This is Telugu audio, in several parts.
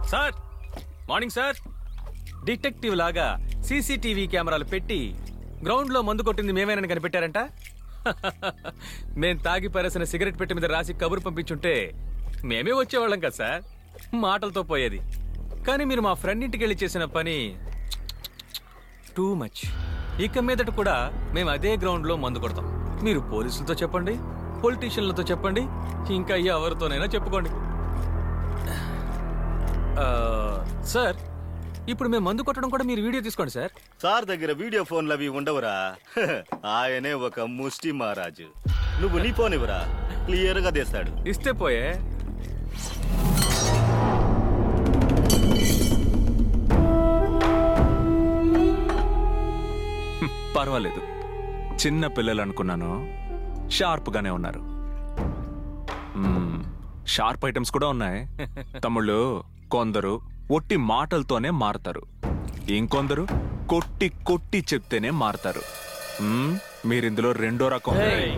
Sir morning sir. డిటెక్టివ్ లాగా సీసీటీవీ కెమెరాలు పెట్టి గ్రౌండ్ లో మందు కొట్టింది మేమేనని కనిపెట్టారంట. మేం తాగి పరేసిన సిగరెట్ పెట్టి మీద రాసి కబురు పంపించుంటే మేమే వచ్చేవాళ్ళం కదా సార్, మాటలతో పోయేది. కానీ మీరు మా ఫ్రెండ్ ఇంటికి వెళ్ళి చేసిన పని టూ మచ్. ఇక మీదట కూడా మేము అదే గ్రౌండ్ లో మందు కొడతాం. మీరు పోలీసులతో చెప్పండి, పొలిటీషియన్లతో చెప్పండి, ఇంకా ఎవరితోనైనా చెప్పుకోండి. సార్ ఇప్పుడు మేము మందు కొట్టడం కూడా మీరు వీడియో తీసుకోండి సార్. సార్ దగ్గర వీడియో ఫోన్లు అవి ఉండవురా. ఆయనే ఒక ముష్టి మహారాజు. నువ్వు నీ ఫోన్ ఇవ్వరా, క్లియర్ గా తీస్తాడు. ఇస్తే పోయే. పర్వాలేదు, చిన్న పిల్లలు అనుకున్నాను, షార్ప్ గానే ఉన్నారు. షార్ప్ ఐటమ్స్ కూడా ఉన్నాయి. తమ్ముళ్ళు కొందరు ఒట్టి మాటలతోనే మారతారు, ఇంకొందరు కొట్టి కొట్టి చెప్తేనే మారతారు. మీరిందులో రెండో రకం.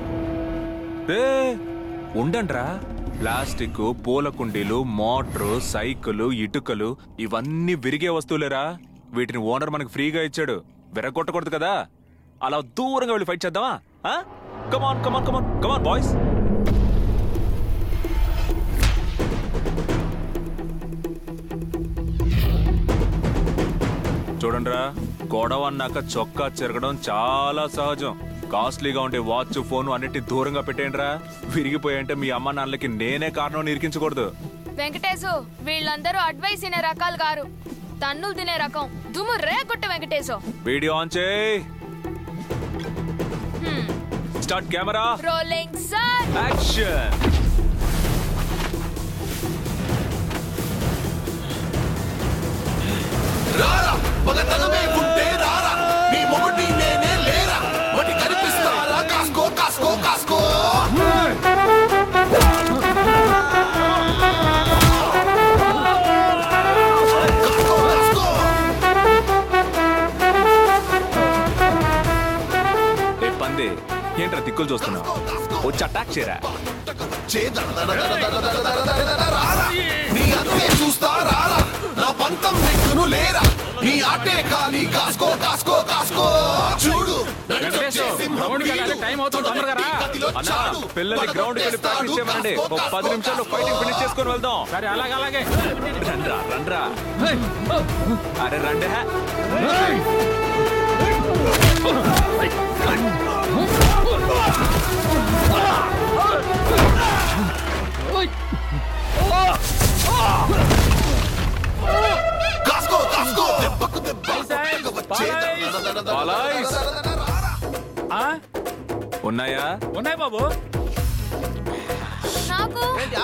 ఉండండ్రా, ప్లాస్టిక్, పూల కుండీలు, మోటారు, సైకిల్, ఇటుకలు ఇవన్నీ విరిగే వస్తువులేరా. వీటిని ఓనర్ మనకు ఫ్రీగా ఇచ్చాడు, విరగొట్టకూడదు కదా. అలా దూరంగా వెళ్ళి ఫైట్ చేద్దామా? కమాన్ కమాన్ కమాన్ కమాన్ బాయ్స్. చూడండిరా, గొడవ అన్నాక చొక్కా చెరగడం చాలా సహజం. కాస్ట్లీగా ఉండే వాచ్, ఫోన్ అన్నిటి దూరంగా పెట్టేయండిరా. విరిగిపోయంటే మీ అమ్మ నాన్నలకి నేనే కారణం నిరికించకూడదు. వెంకటేశు, వీళ్ళందరూ అడ్వైస్ తినే రకాలు గారు, తన్నులు తినే రకం. దుమ్ము రేకొట్ట వెంకటేశు. వీడియో ఆన్ చేయి. Start camera rolling sir. Action. రారా పగతనమే ఉంటే రారా, నీ మొగుడి నేనే లేరా, మటి కనిపిస్తారా, కాస్కో కాస్కో కాస్కో. పంది ఏంట్రా దిక్కులు చూస్తున్నావు? వచ్చి అటాక్ చేయరా. నీ అంతే చూస్తా రారా, నా పంతం నెక్కును లేరా, నీ ఆటే ఖాళీ, కాస్కో కాస్కో కాస్కో. చూడు పిల్లల్ని గ్రౌండ్ వెళ్ళి ప్రాక్టీస్ చేయమనండి. 10 నిమిషాల్లో ఫైటింగ్ ఫినిష్ చేసుకొని వెళ్దాం. సరే అలాగే అలాగే. రండ్రా రండ్రా. అరే రండి. కాస్కో కాస్కో. దెబ్బకు దెబ్బ ఉన్నాయా? ఉన్నాయి బాబు. నాకు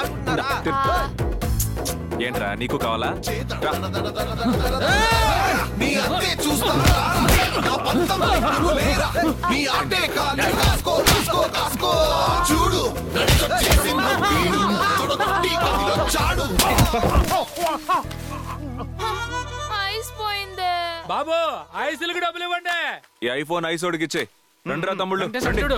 ఏంట్రా నీకు కావాలా? నీ అంతే చూస్తా నా పంతం నెక్కును లేరా, నీ ఆటే ఖాళీ, కాస్కో కాస్కో కాస్కో. చూడు చాడు. ఐస్ పోయిందే బాబు, ఐసులకు డబ్బులు ఇవ్వండి. ఈ ఐఫోన్ ఐసోడికి ఇచ్చే. రండిరా తమ్ముళ్ళు. చూడు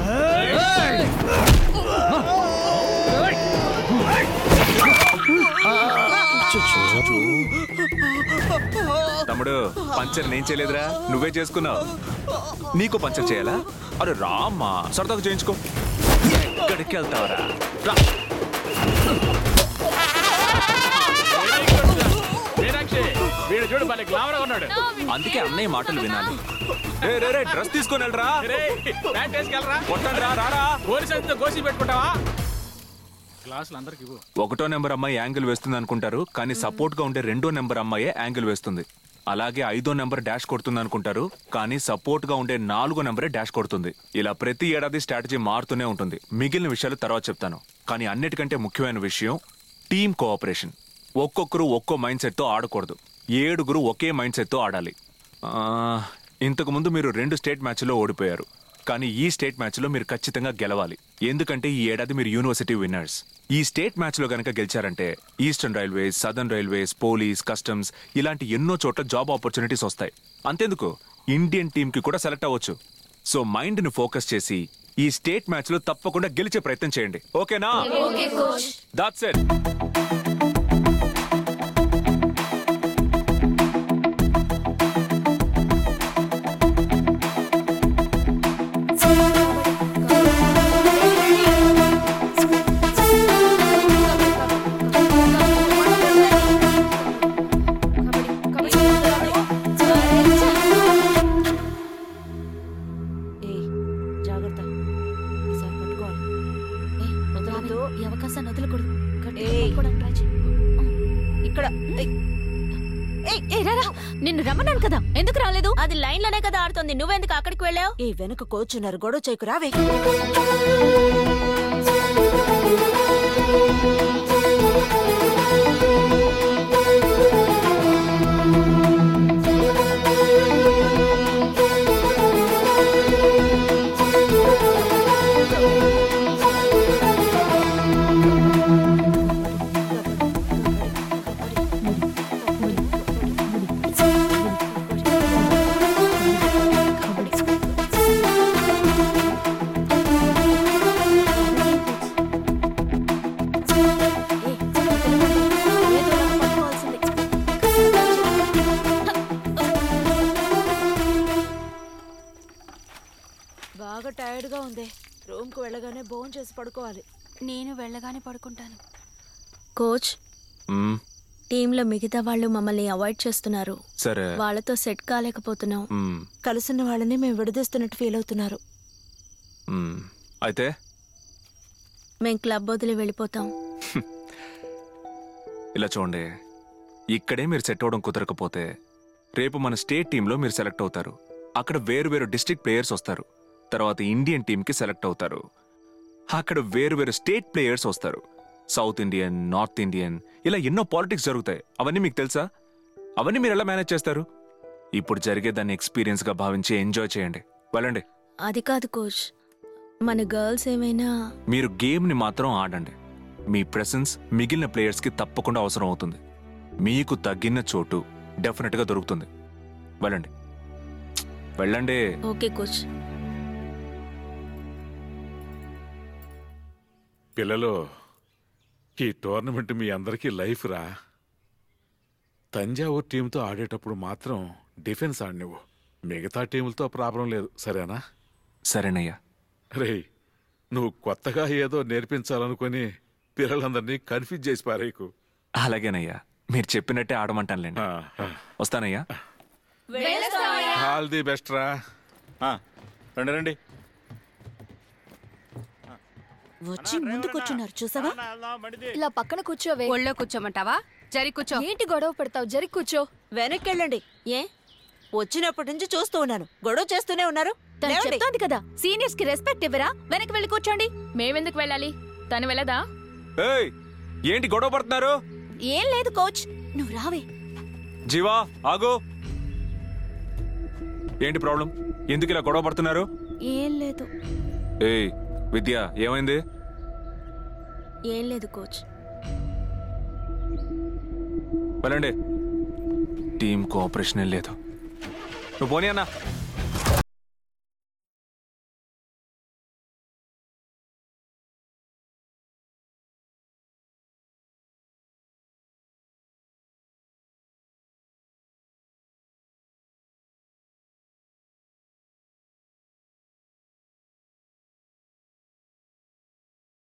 తమ్ముడు, పంచర్ నేను చేయలేదురా, నువ్వే చేసుకున్నావు. నీకు పంచర్ చేయాలా? అరే రామ్మా, సరదాగా చేయించుకో. ఎక్కడికి వెళ్తావరా? వీడు చూడు మళ్ళీ గ్లామర్ ఉన్నాడు. అందుకే అన్నయ్య మాటలు వినాలి. డ్రెస్ తీసుకొని వెళ్ళరా. ప్యాంట్ వేసుకెళ్ళరా. కొట్టండి రా. రారా. పోలీసులతో గోసి పెట్టుకుంటావా? క్లాసులు అందరికి 1వ నెంబర్ అమ్మాయి యాంగిల్ వేస్తుంది అనుకుంటారు, కానీ సపోర్ట్ గా ఉండే 2వ నెంబర్ అమ్మాయే యాంగిల్ వేస్తుంది. అలాగే 5వ నెంబర్ డాష్ కొడుతుంది అనుకుంటారు, కానీ సపోర్ట్ గా ఉండే 4వ నెంబరే డాష్ కొడుతుంది. ఇలా ప్రతి ఏడాది స్ట్రాటజీ మారుతూనే ఉంటుంది. మిగిలిన విషయాలు తర్వాత చెప్తాను. కానీ అన్నిటికంటే ముఖ్యమైన విషయం టీమ్ కోఆపరేషన్. ఒక్కొక్కరు ఒక్కో మైండ్ సెట్ తో ఆడకూడదు, 7గురు ఒకే మైండ్ సెట్ తో ఆడాలి. ఇంతకు ముందు మీరు 2 స్టేట్ మ్యాచ్లో ఓడిపోయారు, కానీ ఈ స్టేట్ మ్యాచ్లో మీరు ఖచ్చితంగా గెలవాలి. ఎందుకంటే ఈ ఏడాది మీరు యూనివర్సిటీ విన్నర్స్. ఈ స్టేట్ మ్యాచ్లో గనక గెలిచారంటే Eastern Railways, Southern Railways, police, customs ఇలాంటి ఎన్నో చోట్ల జాబ్ ఆపర్చునిటీస్ వస్తాయి. అంతేందుకు ఇండియన్ టీంకి కూడా సెలెక్ట్ అవ్వచ్చు. సో మైండ్ని ఫోకస్ చేసి ఈ స్టేట్ మ్యాచ్లో తప్పకుండా గెలిచే ప్రయత్నం చేయండి. ఓకేనా? That's it. నన్ను వదలకూడదు గట్టిగా ఏయ్. పట్టుకోవడానికి try చెయ్. ఇక్కడ నిన్ను రమ్మన్నాను కదా ఎందుకు రాలేదు? అది లైన్ లోనే కదా ఆడుతుంది, నువ్వెందుకు అక్కడికి వెళ్ళావు? ఈ వెనక కూర్చున్నారు, గొడవ చేయకు, రావే. బాగా టైర్డ్ గా ఉంది. రూమ్ కు వెళ్ళగానే భోజనం చేసి పడుకోవాలి. నేను వెళ్ళగానే పడుకుంటాను. కోచ్, మ్మ్, టీంలో మిగతా వాళ్ళు మమ్మల్ని అవాయిడ్ చేస్తున్నారు. సరే. వాళ్ళతో సెట్ కాలేకపోతున్నాం. మ్మ్, కలుసున్న వాళ్ళని మేము విడదీస్తున్నట్టు ఫీల్ అవుతున్నారు. మ్మ్. అయితే మేం క్లబ్ వదిలి వెళ్ళిపోతాం. ఇలా చూడండి, ఇక్కడే మీరు సెట్ అవడం కుదరకపోతే రేపు మన స్టేట్ టీంలో మీరు సెలెక్ట్ అవుతారు. అక్కడ వేరు వేరు డిస్ట్రిక్ట్ ప్లేయర్స్ వస్తారు. తర్వాత ఇండియన్ టీంకి సెలెక్ట్ అవుతారు. అక్కడ వేరు వేరు స్టేట్ ప్లేయర్స్ వస్తారు. సౌత్ ఇండియన్, నార్త్ ఇండియన్, ఇలా ఎన్నో పాలిటిక్స్ జరుగుతాయి. అవన్నీ మీకు తెలుసా? అవన్నీ మీరు ఎలా మేనేజ్ చేస్తారు? ఇప్పుడు జరిగే దాన్ని ఎక్స్పీరియన్స్గా భావించి ఎంజాయ్ చేయండి. వెళ్ళండి. అది కాదు కోచ్, మన గర్ల్స్ ఏమైనా మీరు గేమ్ని మాత్రం ఆడండి. మీ ప్రెసెన్స్ మిగిలిన ప్లేయర్స్కి తప్పకుండా అవసరం అవుతుంది. మీకు తగ్గిన చోటు డెఫినెట్గా దొరుకుతుంది. వెళ్ళండి, వెళ్ళండి. Okay coach. పిల్లలు, ఈ టోర్నమెంట్ మీ అందరికీ లైఫ్ రా. తంజావూరు టీంతో ఆడేటప్పుడు మాత్రం డిఫెన్స్ ఆడినవు. మిగతా టీములతో ప్రాబ్లం లేదు, సరేనా? సరేనయ్యా. రేయ్, నువ్వు కొత్తగా ఏదో నేర్పించాలనుకొని పిల్లలందరినీ కన్ఫ్యూజ్ చేసి పారేకు. అలాగేనయ్యా, మీరు చెప్పినట్టే ఆడమంటానులేండి. వస్తానయ్యా. ఆల్ ది బెస్ట్ రా. రండి రండి. వచ్చి ముందు కూర్చున్నారు, చూసావా? ఇలా పక్కన కూర్చోవే. ఒళ్ళో కూర్చోమంటావా? జరి కూర్చో. ఏంటి గొడవ పెడతావు? జరి కూర్చో. వెనక్కి వెళ్ళండి. ఏ వచ్చినప్పటి నుంచి చూస్తూ ఉన్నాను, గొడవ చేస్తూనే ఉన్నారు. తను లేవండి. చెప్తోంది కదా సీనియర్స్ కి రెస్పెక్ట్ ఇవ్వరా? వెనక్కి వెళ్ళి కూర్చోండి. మేమెందుకు వెళ్ళాలి? తను వెళ్ళదా? ఏయ్, ఏంటి గొడవ పడుతున్నారు? ఏం లేదు కోచ్, నువ్వు రావే. జీవా, ఆగు. ఏంటి ప్రాబ్లం? ఎందుకు ఇలా గొడవ పడుతున్నారు? ఏం లేదు. ఏయ్ విద్య, ఏమైంది? ఏం లేదు కోచ్. వెళ్ళండి. టీం కోఆపరేషన్ లేదు. నువ్వు పోనీ అన్నా.